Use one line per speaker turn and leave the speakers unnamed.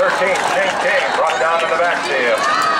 13, Shane King brought down in the backfield.